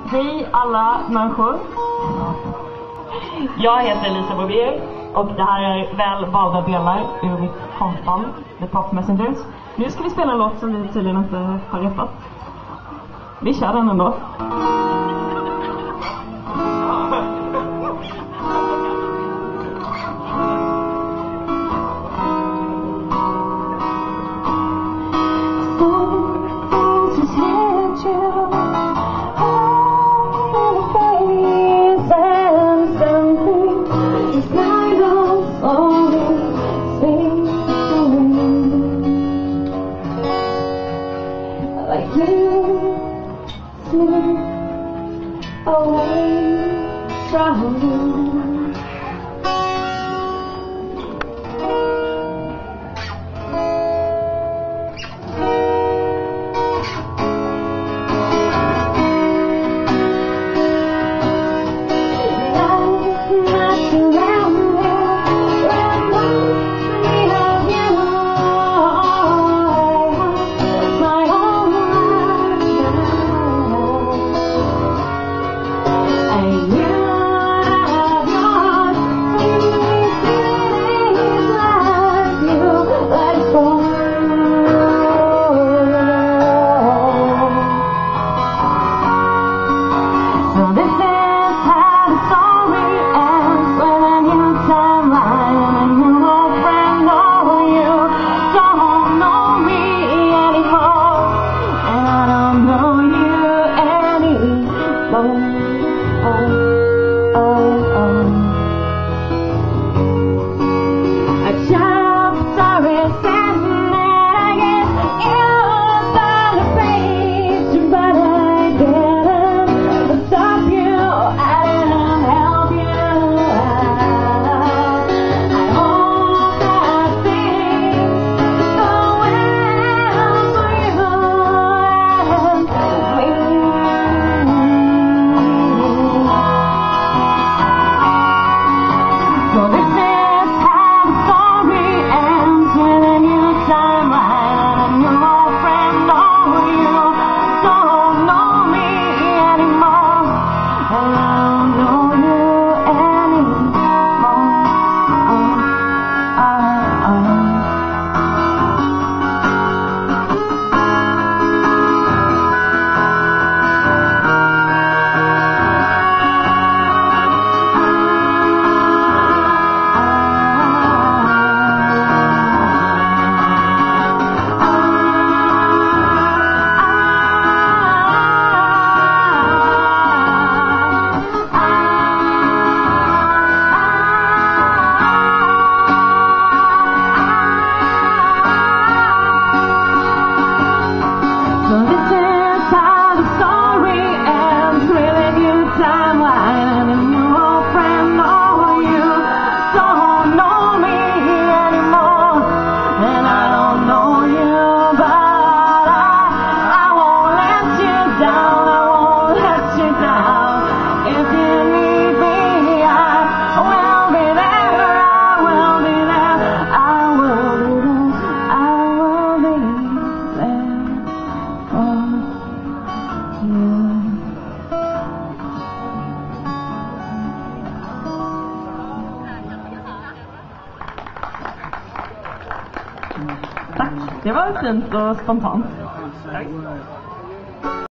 Hej alla människor. Jag heter Bouvier och det här är väl valda delar ur mitt konstband, The Popmessengers. Nu ska vi spela en låt som vi tydligen inte har repat. Vi kör den ändå. Like you slip away from you. Tack, det var fint och spontant. Tack.